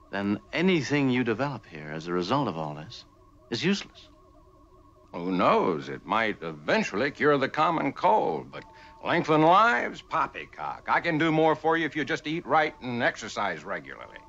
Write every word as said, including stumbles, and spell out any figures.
then anything you develop here as a result of all this is useless. Who knows? It might eventually cure the common cold, but lengthen lives? Poppycock. I can do more for you if you just eat right and exercise regularly.